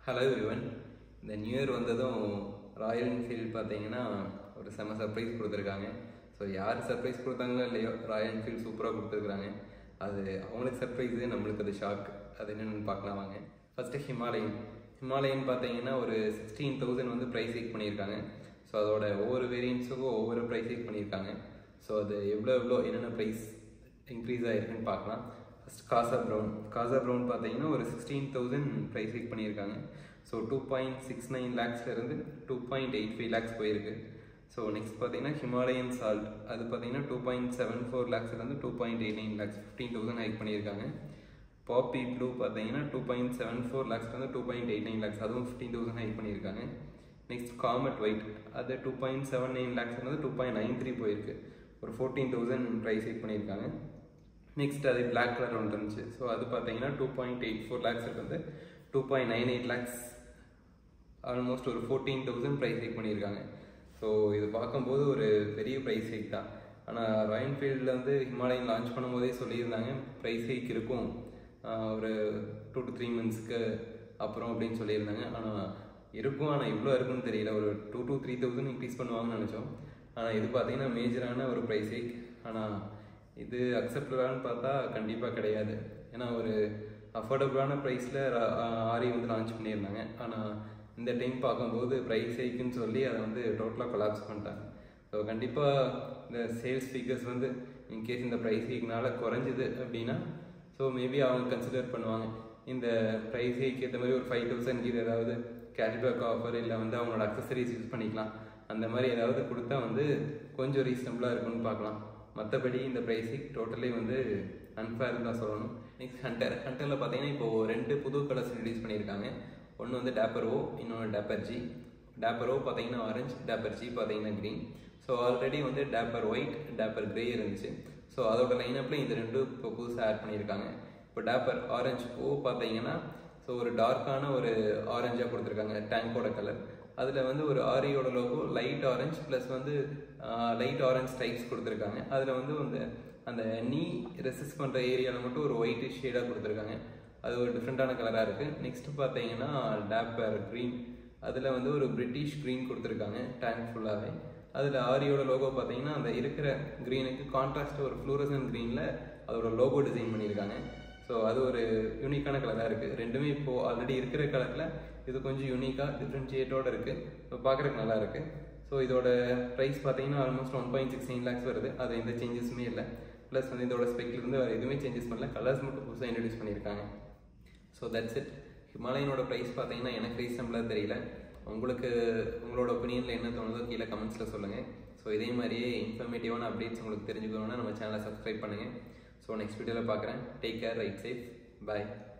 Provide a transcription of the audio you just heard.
Hello everyone. இந்த new year வந்ததும் Royal Enfield பார்த்தீங்கன்னா ஒரு செம சர்ப்ரைஸ் கொடுத்துருக்காங்க. ஸோ யார் சர்ப்ரைஸ் கொடுத்தாங்களோ இல்லையோ, ராயல் என்ஃபீல்டு சூப்பராக கொடுத்துருக்குறாங்க. அது அவங்களுக்கு சர்ப்ரைஸு, நம்மளுக்கு அது ஷாக். அது என்னென்னு பார்க்கலாம் வாங்க. ஃபஸ்ட்டு ஹிமாலயன் பார்த்தீங்கன்னா ஒரு 16,000 வந்து ப்ரைஸ் ஹைக் பண்ணியிருக்காங்க. ஸோ அதோட ஒவ்வொரு வேரியன்ஸுக்கும் ஒவ்வொரு ப்ரைஸ் ஹைக் பண்ணியிருக்காங்க. ஸோ அது எவ்வளோ என்னென்ன ப்ரைஸ் இன்க்ரீஸ் ஆகிருக்குன்னு பார்க்கலாம். ஃபஸ்ட் காசா ப்ரௌன் பார்த்தீங்கன்னா ஒரு 16,000 ப்ரைஸ் ஹைக் பண்ணியிருக்காங்க. ஸோ 2.69 லேக்ஸ்லேருந்து 2.85 லேக்ஸ் போயிருக்கு. ஸோ நெக்ஸ்ட் பார்த்தீங்கன்னா ஹிமாலயன் சால்ட், அது பார்த்தீங்கன்னா 2.74 லேக்ஸ்லேருந்து 2.89 லேக்ஸ் 15,000 ஹைக் பண்ணியிருக்காங்க. பாப்பி ப்ளூ பார்த்தீங்கன்னா 2.74 லேக்ஸ்லேருந்து 2.89 லேக்ஸ், அதுவும் 15,000 ஹைக் பண்ணியிருக்காங்க. நெக்ஸ்ட் காமெட் ஒயிட், அது 2.79 லேக்ஸ்லேருந்து 2.93 போயிருக்கு, ஒரு 14,000 ப்ரைஸ் ஹைக் பண்ணியிருக்காங்க. நெக்ஸ்ட் அது பிளாக் கலர் ஒன்று இருந்துச்சு. ஸோ அது பார்த்தீங்கன்னா 2.84 லேக்ஸ் வந்து 2.98 லேக்ஸ், ஆல்மோஸ்ட் ஒரு 14,000 ப்ரைஸ் ஹைக் பண்ணியிருக்காங்க. ஸோ இது பார்க்கும்போது ஒரு பெரிய ப்ரைஸ் ஹைக் தான். ஆனால் ராயல் என்ஃபீல்டில் வந்து ஹிமாலயன் லான்ச் பண்ணும்போதே சொல்லியிருந்தாங்க ப்ரைஸ் ஹைக் இருக்கும் ஒரு 2 to 3 மந்த்ஸ்க்கு அப்புறம் அப்படின்னு சொல்லியிருந்தாங்க. ஆனால் இருக்கும், ஆனால் இவ்வளோ இருக்குன்னு தெரியல. ஒரு 2 to 3,000 இன்க்ரீஸ் பண்ணுவாங்கன்னு நினச்சோம். ஆனால் இது பார்த்தீங்கன்னா மேஜரான ஒரு ப்ரைஸ் ஹைக். ஆனால் இது அக்செப்டபிளானு பார்த்தா கண்டிப்பாக கிடையாது. ஏன்னா ஒரு அஃபோர்டபுளான ப்ரைஸில் ஆரி வந்து லான்ச் பண்ணியிருந்தாங்க. ஆனால் இந்த டைம் பார்க்கும்போது ப்ரைஸ் ஹைக்குன்னு சொல்லி அதை வந்து டோட்டலாக கொலாப்ஸ் பண்ணிட்டாங்க. ஸோ கண்டிப்பாக இந்த சேல்ஸ் ஃபிகர்ஸ் வந்து இன்கேஸ் இந்த ப்ரைஸ் ஹைக்னால குறைஞ்சிது அப்படின்னா ஸோ மேபி அவங்க கன்சிடர் பண்ணுவாங்க இந்த ப்ரைஸ் ஹைக் ஏற்ற மாதிரி ஒரு 5,000 இது ஏதாவது கேஷ்பேக் ஆஃபர், இல்லை வந்து அவங்களோட அக்சசரிஸ் யூஸ் பண்ணிக்கலாம், அந்த மாதிரி ஏதாவது கொடுத்தா வந்து கொஞ்சம் ரீசனபுளாக இருக்குன்னு பார்க்கலாம். மற்றபடி இந்த ப்ரைஸ் ஹைக் டோட்டலி வந்து அன்ஃபேர்னு தான் சொல்லணும். நெக்ஸ்ட் ஹண்டரில் பார்த்தீங்கன்னா இப்போது 2 புது கலர்ஸ் ரிலீஸ் பண்ணியிருக்காங்க. ஒன்று வந்து டேப்பர் ஓ, இன்னொன்று டேப்பர் ஜி. டேப்பர் ஓ பார்த்தீங்கன்னா ஆரஞ்சு, டேப்பர் ஜி பார்த்தீங்கன்னா க்ரீன். ஸோ ஆல்ரெடி வந்து டேப்பர் ஒயிட், டேப்பர் கிரே இருந்துச்சு. ஸோ அதோட லைனப்பில் இந்த 2 இப்போ புதுசாக ஆட் பண்ணியிருக்காங்க. இப்போ டேப்பர் ஆரஞ்சு ஓ பார்த்தீங்கன்னா ஸோ ஒரு டார்க்கான ஒரு ஆரஞ்சாக கொடுத்துருக்காங்க, டேங்கோட கலர். அதில் வந்து ஒரு ஆரியோட லோகோ லைட் ஆரஞ்சு ப்ளஸ் வந்து லைட் ஆரஞ்ச் ஸ்ட்ரைப்ஸ் கொடுத்துருக்காங்க. அதில் வந்து அந்த நீ ரெசிஸ்ட் பண்ணுற ஏரியாவில் மட்டும் ஒரு ஒயிட் ஷேடாக கொடுத்துருக்காங்க. அது ஒரு டிஃப்ரெண்ட்டான கலராக இருக்குது. நெக்ஸ்ட்டு பார்த்தீங்கன்னா டேப்பர் க்ரீன், அதில் வந்து ஒரு பிரிட்டிஷ் க்ரீன் கொடுத்துருக்காங்க டேங்க் ஃபுல்லாகவே. அதில் ஆரியோட லோகோ பார்த்தீங்கன்னா அந்த இருக்கிற க்ரீனுக்கு கான்ட்ராஸ்ட்டாக ஒரு ஃப்ளூரசன் க்ரீனில் அதோட லோகோ டிசைன் பண்ணியிருக்காங்க. ஸோ அது ஒரு யூனிக்கான கலராக இருக்குது. ரெண்டுமே இப்போது ஆல்ரெடி இருக்கிற கலரில் இது கொஞ்சம் யூனிக்காக டிஃப்ரென்ஷியேட்டோடு இருக்குது. ஸோ பார்க்குறதுக்கு நல்லா இருக்குது. ஸோ இதோட ப்ரைஸ் பார்த்தீங்கன்னா ஆல்மோஸ்ட் 1.69 லேக்ஸ் வருது. அது எந்த சேஞ்சஸுமே இல்லை. ப்ளஸ் வந்து இதோட ஸ்பெக்லேருந்து வேறு எதுவுமே சேஞ்சஸ் பண்ணல, கலர்ஸ் மட்டும் புதுசாக இன்ட்ரடியூஸ் பண்ணியிருக்காங்க. So that's it. ஹிமாலயனோட ப்ரைஸ் பார்த்தீங்கன்னா எனக்கு ரீசனபிளாக தெரியல. உங்களோட ஒப்பீனியனில் என்ன தோணுதோ கீழே கமெண்ட்ஸில் சொல்லுங்கள். ஸோ இதே மாதிரியே இன்ஃபர்மேட்டிவான அப்டேட்ஸ் உங்களுக்கு தெரிஞ்சுக்கணுன்னா நம்ம சேனலை சப்ஸ்கிரைப் பண்ணுங்கள். ஸோ நெக்ஸ்ட் வீடியோவில் பார்க்குறேன். டேக் கேர், ரைட் சேஃப், பாய்.